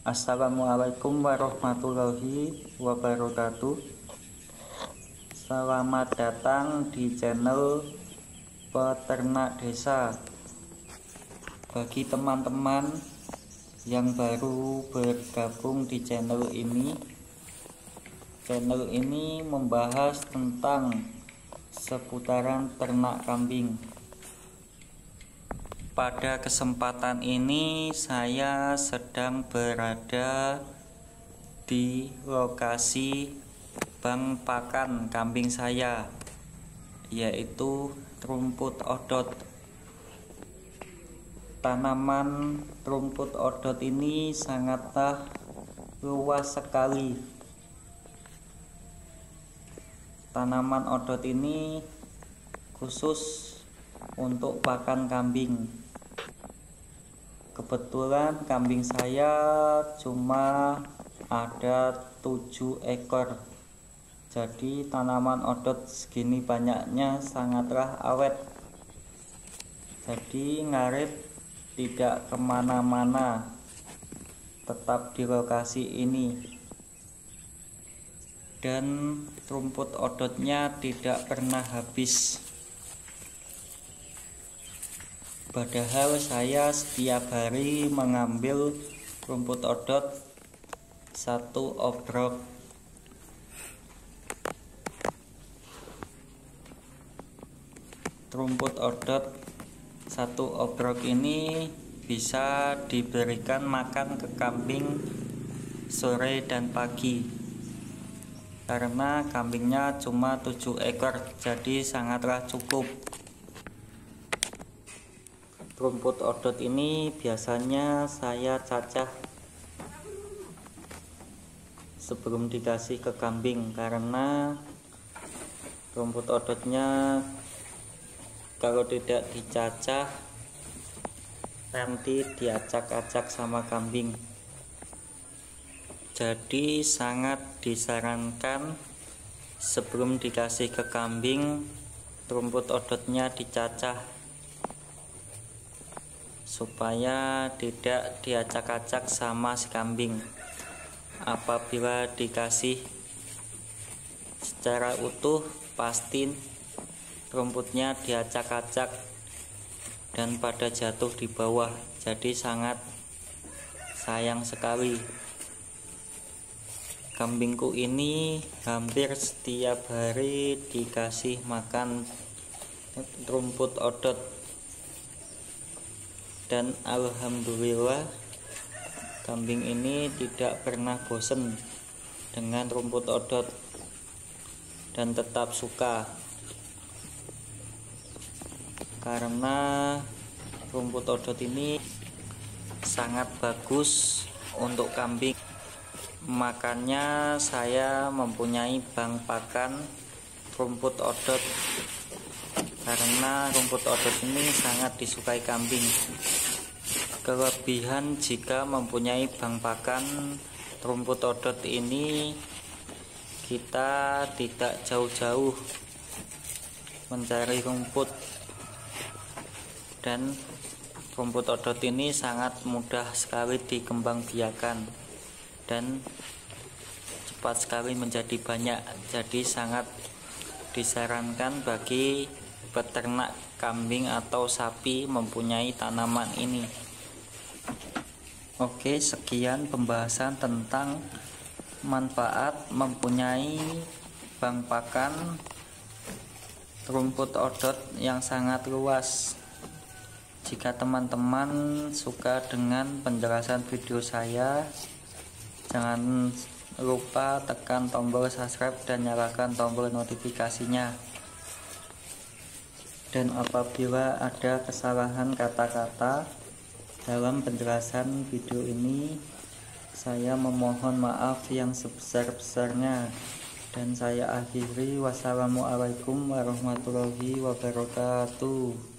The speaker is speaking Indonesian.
Assalamualaikum warahmatullahi wabarakatuh. Selamat datang di channel Peternak Desa. Bagi teman-teman yang baru bergabung di channel ini membahas tentang seputaran ternak kambing. Pada kesempatan ini saya sedang berada di lokasi bank pakan kambing saya, yaitu rumput odot. Tanaman rumput odot ini sangatlah luas sekali. Tanaman odot ini khusus untuk pakan kambing. Kebetulan kambing saya cuma ada 7 ekor. Jadi tanaman odot segini banyaknya sangatlah awet. Jadi ngarit tidak kemana-mana, tetap di lokasi ini. Dan rumput odotnya tidak pernah habis. Padahal saya setiap hari mengambil rumput odot 1 obrok. Rumput odot 1 obrok ini bisa diberikan makan ke kambing sore dan pagi, karena kambingnya cuma 7 ekor, jadi sangatlah cukup. Rumput odot ini biasanya saya cacah sebelum dikasih ke kambing, karena rumput odotnya kalau tidak dicacah nanti diacak-acak sama kambing. Jadi sangat disarankan sebelum dikasih ke kambing rumput odotnya dicacah, supaya tidak diacak-acak sama si kambing. Apabila dikasih secara utuh, pasti rumputnya diacak-acak dan pada jatuh di bawah, jadi sangat sayang sekali. Kambingku ini hampir setiap hari dikasih makan rumput odot, dan alhamdulillah kambing ini tidak pernah bosan dengan rumput odot dan tetap suka, karena rumput odot ini sangat bagus untuk kambing. Makanya saya mempunyai bank pakan rumput odot, karena rumput odot ini sangat disukai kambing. Kelebihan jika mempunyai bank pakan rumput odot ini, kita tidak jauh-jauh mencari rumput, dan rumput odot ini sangat mudah sekali dikembangbiakan dan cepat sekali menjadi banyak. Jadi sangat disarankan bagi peternak kambing atau sapi mempunyai tanaman ini. Oke, sekian pembahasan tentang manfaat mempunyai bank pakan rumput odot yang sangat luas. Jika teman-teman suka dengan penjelasan video saya, jangan lupa tekan tombol subscribe dan nyalakan tombol notifikasinya. Dan apabila ada kesalahan kata-kata dalam penjelasan video ini, saya memohon maaf yang sebesar-besarnya. Dan saya akhiri, wassalamualaikum warahmatullahi wabarakatuh.